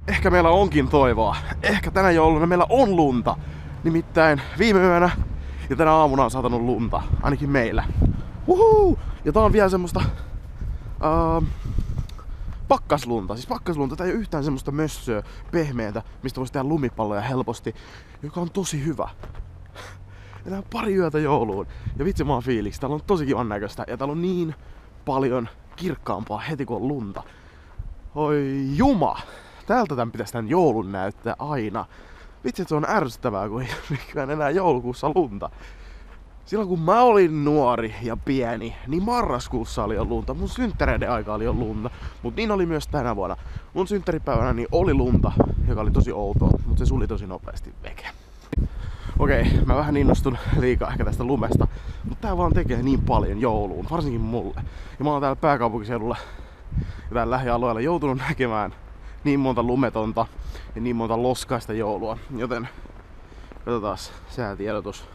Ehkä meillä onkin toivoa. Ehkä tänä jouluna meillä on lunta. Nimittäin viime yönä ja tänä aamuna on satanut lunta. Ainakin meillä. Uhuu! Ja tää on vielä semmoista pakkaslunta. Siis pakkaslunta, tää ei ole yhtään semmoista mössöä, pehmeätä, mistä voisi tehdä lumipalloja helposti. Joka on tosi hyvä. Ja tää on pari yötä jouluun. Ja vitsi mä oon fiiliksi. Täällä on tosi kivan näköistä. Ja täällä on niin paljon kirkkaampaa heti kun on lunta. Oi juma! Täältä tän pitäisi tän joulun näyttää aina. Vitsi, että se on ärsyttävää, kun ei ole enää joulukuussa lunta. Silloin kun mä olin nuori ja pieni, niin marraskuussa oli jo lunta. Mun synttäreiden aika oli jo lunta, mutta niin oli myös tänä vuonna. Mun synttäripäivänä niin oli lunta, joka oli tosi outoa, mutta se suli tosi nopeasti veke. Okei, mä vähän innostun liikaa ehkä tästä lumesta, mutta tää vaan tekee niin paljon jouluun, varsinkin mulle. Ja mä oon täällä pääkaupunkiseudulla ja täällä lähialueella joutunut näkemään niin monta lumetonta ja niin monta loskaista joulua, joten katsotaan säätiedotus.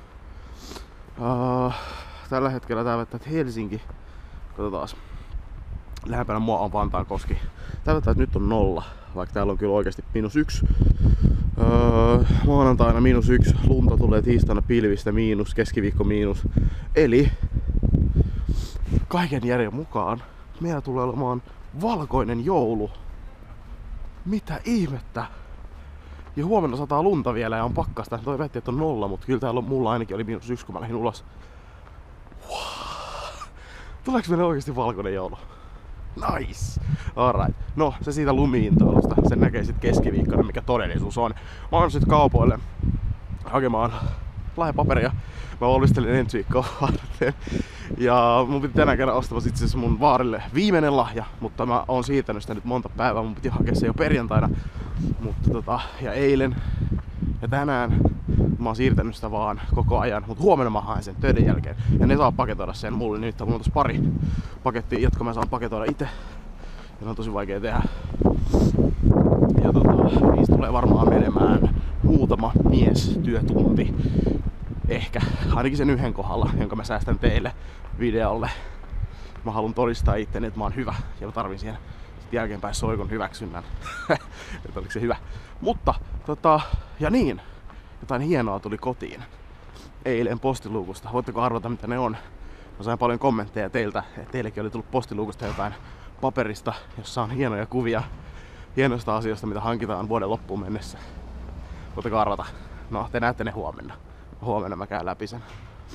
Tällä hetkellä tää väittää, että Helsinki, katsotaan, lähempänä mua on Vantaankoski. Tää väittää, että nyt on 0, vaikka täällä on kyllä oikeasti -1. Maanantaina -1, lunta tulee tiistaina pilvistä -, keskiviikko -. Eli kaiken järjen mukaan meillä tulee olemaan valkoinen joulu. Mitä ihmettä? Ja huomenna sataa lunta vielä ja on pakkasta. Toi väitti, että on 0, mutta kyllä täällä mulla ainakin oli -1, kun mä lähdin ulos. Wow. Tuleeko meille oikeesti valkoinen joulu? Nice! Alright. No, se siitä lumiintoilusta. Sen näkee sit keskiviikkona, mikä todellisuus on. Mä oon sit kaupoille hakemaan lahjapaperia. Mä valmistelin ensi viikkoa varten. Ja mun piti tänään käydä ostamassa itse asiassa mun vaarille viimeinen lahja, mutta mä oon siirtänyt sitä nyt monta päivää. Mun piti hakea se jo perjantaina. Mutta ja eilen ja tänään mä oon siirtänyt sitä vaan koko ajan, mutta huomenna mä haen sen töiden jälkeen. Ja ne saa paketoida sen mulle. Nyt mulla on tossa pari pakettia, jotka mä saan paketoida itse. Ja ne on tosi vaikea tehdä. Ja niistä tulee varmaan menemään muutama miestyötunti. Ehkä. Ainakin sen yhden kohdalla, jonka mä säästän teille videolle. Mä haluan todistaa itteni, että mä oon hyvä. Ja mä tarvin siihen jälkeenpäin soikon hyväksynnän. Että oliko se hyvä. Mutta ja niin. Jotain hienoa tuli kotiin eilen postiluukusta. Voitteko arvata mitä ne on? Mä sain paljon kommentteja teiltä, että teillekin oli tullut postiluukusta jotain paperista, jossa on hienoja kuvia hienoista asioista, mitä hankitaan vuoden loppuun mennessä. Voitteko arvata? No, te näette ne huomenna. Huomenna mä käyn läpi sen.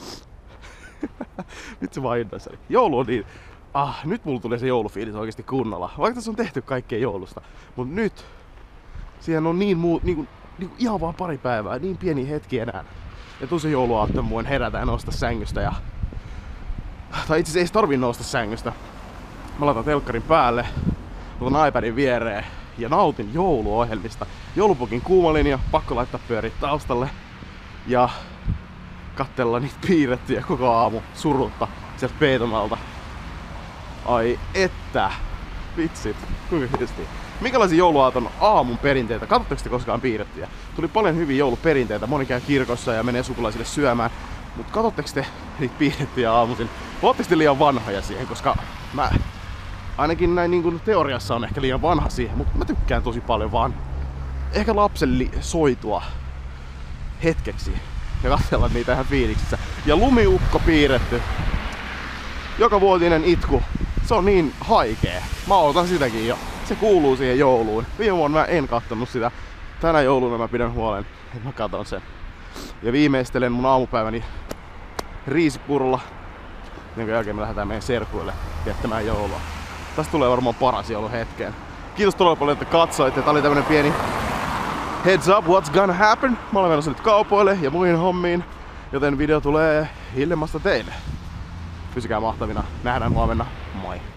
Nyt se vaan innoissani. Joulu on niin... nyt mulla tulee se joulufiilis oikeesti kunnolla. Vaikka tässä on tehty kaikkea joulusta. Mut nyt... Siihen on niin ihan vaan pari päivää, niin pieni hetki enää. Ja tosi jouluaattona voin herätä ja nousta sängystä ja... Tai itse asiassa ei tarvii nousta sängystä. Mä laitan telkkarin päälle, otan iPadin viereen ja nautin jouluohjelmista. Joulupukin kuuma linja, pakko laittaa pyöriä taustalle. Ja katsella niitä piirrettyjä koko aamu surutta sieltä peiton alta. Ai että, vitsit, kuinka hiisti. Minkälaisia jouluaaton aamun perinteitä? Katsotteko te koskaan piirrettyjä? Tuli paljon hyviä jouluperinteitä, moni käy kirkossa ja menee sukulaisille syömään. Mut katsotteko te niitä piirrettyjä aamuisin? Ootteko te liian vanhoja siihen? Koska mä ainakin näin niin kuin teoriassa on ehkä liian vanha siihen, mutta mä tykkään tosi paljon vaan ehkä lapsen soitua hetkeksi ja katsella niitä ihan fiiliksissä. Ja lumiukko piirretty. Joka vuotinen itku. Se on niin haikea. Mä odotan sitäkin jo. Se kuuluu siihen jouluun. Viime vuonna mä en kattonut sitä. Tänä jouluna mä pidän huolen, että mä katon sen. Ja viimeistelen mun aamupäiväni riisipurulla, jonka jälkeen me lähdetään meidän serkuille viettämään joulua. Tästä tulee varmaan paras joulu hetkeen. Kiitos todella paljon, että katsoitte. Tää oli tämmönen pieni heads up, what's gonna happen. Mä olen menossa nyt kaupoille ja muihin hommiin, joten video tulee hillemasta teille. Pysykää mahtavina. Nähdään huomenna. Moi!